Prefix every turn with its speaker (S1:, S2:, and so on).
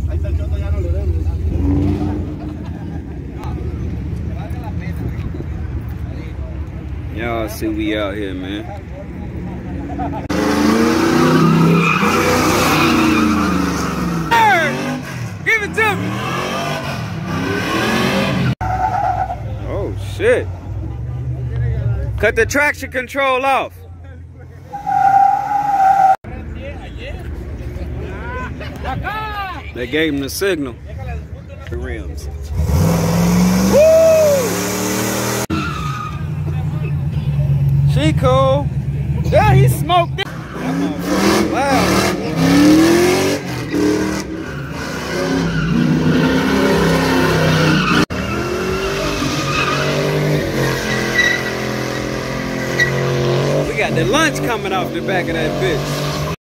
S1: Y'all see we out here, man. Give it to me. Oh shit. Cut the traction control off. They gave him the signal. The rims. Woo! She cool. Yeah, he smoked it. That motherfucker loud. We got the lunch coming off the back of that bitch.